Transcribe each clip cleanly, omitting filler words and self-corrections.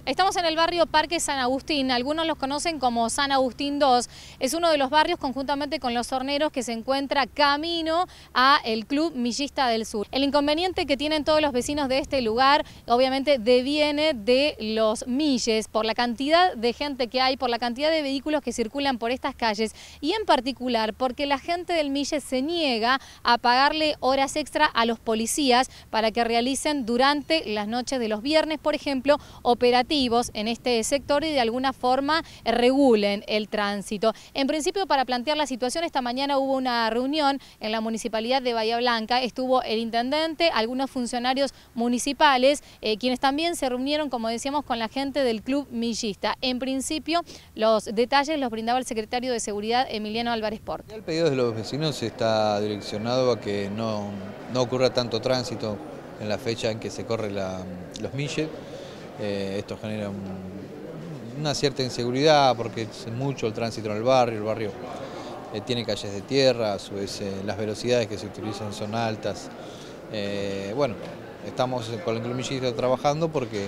Estamos en el barrio Parque San Agustín, algunos los conocen como San Agustín 2. Es uno de los barrios conjuntamente con Los Horneros que se encuentra camino a el Club Millista del Sur. El inconveniente que tienen todos los vecinos de este lugar obviamente deviene de los milles, por la cantidad de gente que hay, por la cantidad de vehículos que circulan por estas calles y en particular porque la gente del mille se niega a pagarle horas extra a los policías para que realicen durante las noches de los viernes, por ejemplo, operativos en este sector y de alguna forma regulen el tránsito. En principio, para plantear la situación, esta mañana hubo una reunión en la Municipalidad de Bahía Blanca. Estuvo el intendente, algunos funcionarios municipales, quienes también se reunieron, como decíamos, con la gente del Club Millista. En principio, los detalles los brindaba el secretario de Seguridad, Emiliano Álvarez Porte. El pedido de los vecinos está direccionado a que no ocurra tanto tránsito en la fecha en que se corre los milles. Esto genera una cierta inseguridad porque es mucho el tránsito en el barrio tiene calles de tierra, a su vez las velocidades que se utilizan son altas. Bueno, estamos con el Club Millista trabajando porque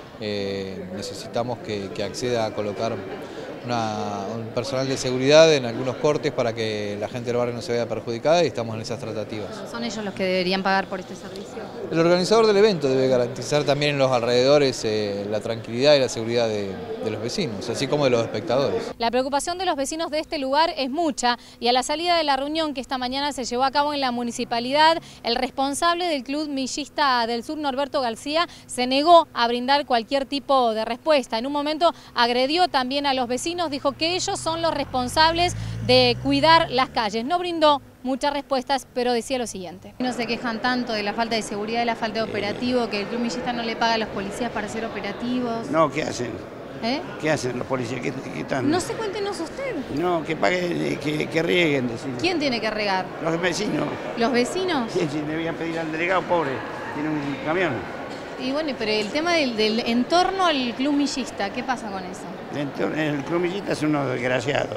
necesitamos que acceda a colocar un personal de seguridad en algunos cortes para que la gente del barrio no se vea perjudicada y estamos en esas tratativas. ¿Son ellos los que deberían pagar por este servicio? El organizador del evento debe garantizar también en los alrededores la tranquilidad y la seguridad de los vecinos, así como de los espectadores. La preocupación de los vecinos de este lugar es mucha y a la salida de la reunión que esta mañana se llevó a cabo en la municipalidad, el responsable del Club Millista del Sur, Norberto García, se negó a brindar cualquier tipo de respuesta. En un momento agredió también a los vecinos, dijo que ellos son los responsables de cuidar las calles. No brindó muchas respuestas, pero decía lo siguiente. No se quejan tanto de la falta de seguridad, de la falta de operativo, que el Club Millista no le paga a los policías para hacer operativos. No, ¿qué hacen? ¿Qué hacen los policías? ¿Qué están? No sé, cuéntenos usted. No, que paguen, que rieguen. Decir. ¿Quién tiene que regar? Los vecinos. ¿Los vecinos? Sí, le voy a pedir al delegado, pobre, tiene un camión. Y bueno, pero el tema del entorno al Club Millista, ¿qué pasa con eso? El Club Millista es uno desgraciado.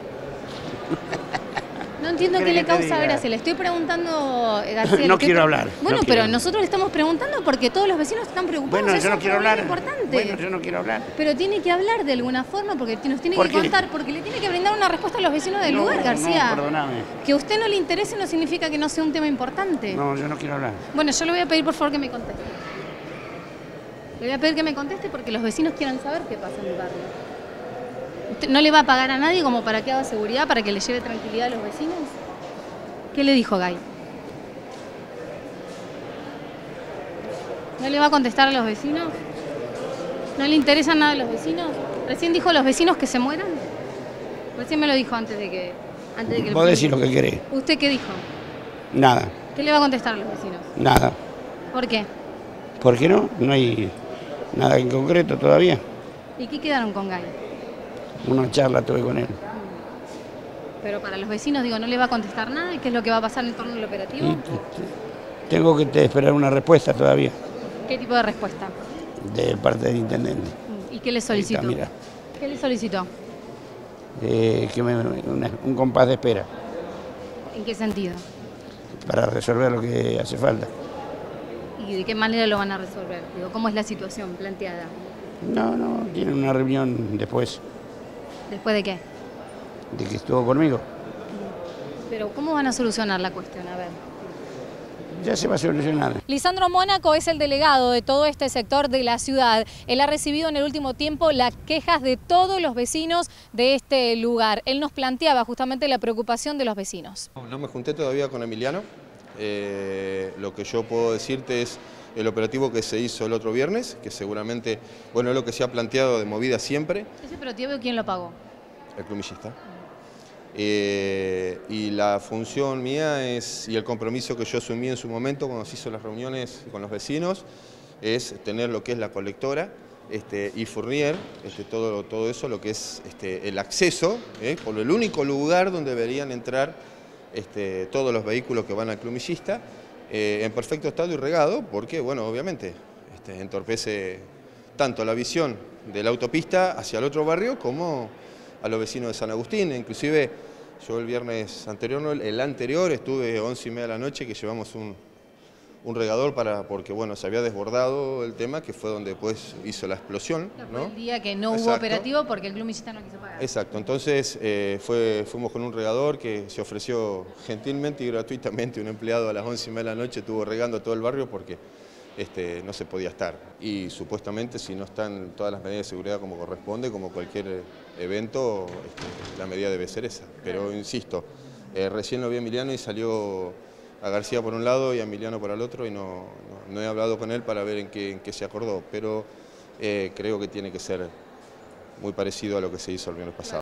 No entiendo qué le causa gracia. Le estoy preguntando, García. No quiero hablar. Bueno, pero nosotros le estamos preguntando porque todos los vecinos están preocupados. Bueno, yo no quiero hablar. Importante. Bueno, yo no quiero hablar. Pero tiene que hablar de alguna forma porque nos tiene que contar, porque le tiene que brindar una respuesta a los vecinos del lugar, García. No, perdóname. Que a usted no le interese no significa que no sea un tema importante. No, yo no quiero hablar. Bueno, yo le voy a pedir por favor que me conteste. Le voy a pedir que me conteste porque los vecinos quieren saber qué pasa en el barrio. ¿Usted no le va a pagar a nadie como para que haga seguridad, para que le lleve tranquilidad a los vecinos? ¿Qué le dijo Gay? ¿No le va a contestar a los vecinos? ¿No le interesan nada a los vecinos? Recién dijo a los vecinos que se mueran. Recién me lo dijo antes de que Vos decís lo que querés. ¿Usted qué dijo? Nada. ¿Qué le va a contestar a los vecinos? Nada. ¿Por qué? ¿Por qué no? No hay nada en concreto todavía. ¿Y qué quedaron con Gay? Una charla tuve con él. Pero para los vecinos, digo, ¿no le va a contestar nada? ¿Y qué es lo que va a pasar en torno al operativo? Tengo que esperar una respuesta todavía. ¿Qué tipo de respuesta? De parte del intendente. ¿Y qué le solicitó? Mira. ¿Qué le solicitó? Un compás de espera. ¿En qué sentido? Para resolver lo que hace falta. ¿Y de qué manera lo van a resolver? Digo, ¿cómo es la situación planteada? No, tienen una reunión después. ¿Después de qué? De que estuvo conmigo. Pero ¿cómo van a solucionar la cuestión? A ver. Ya se va a solucionar. Lisandro Mónaco es el delegado de todo este sector de la ciudad. Él ha recibido en el último tiempo las quejas de todos los vecinos de este lugar. Él nos planteaba justamente la preocupación de los vecinos. No me junté todavía con Emiliano. Lo que yo puedo decirte es el operativo que se hizo el otro viernes, que seguramente, bueno, es lo que se ha planteado de movida siempre. ¿Ese operativo quién lo pagó? El Club Millista. Y la función mía y el compromiso que yo asumí en su momento cuando se hizo las reuniones con los vecinos es tener lo que es la colectora y Fournier, todo eso, lo que es el acceso, por el único lugar donde deberían entrar todos los vehículos que van al Club Millista, en perfecto estado y regado, porque, bueno, obviamente entorpece tanto la visión de la autopista hacia el otro barrio como a los vecinos de San Agustín. Inclusive yo el viernes anterior, el anterior, estuve 11:30 de la noche que llevamos un regador porque bueno, se había desbordado el tema, que fue donde después hizo la explosión, Fue ¿no? el día que no hubo operativo porque el Club Millista no quiso pagar. Exacto, entonces fuimos con un regador que se ofreció gentilmente y gratuitamente. Un empleado a las 11:30 de la noche estuvo regando todo el barrio porque no se podía estar. Y supuestamente, si no están todas las medidas de seguridad como corresponde, como cualquier evento, la medida debe ser esa. Pero insisto, recién lo vi a Emiliano y salió a García por un lado y a Emiliano por el otro, y no he hablado con él para ver en qué se acordó, pero creo que tiene que ser muy parecido a lo que se hizo el viernes pasado.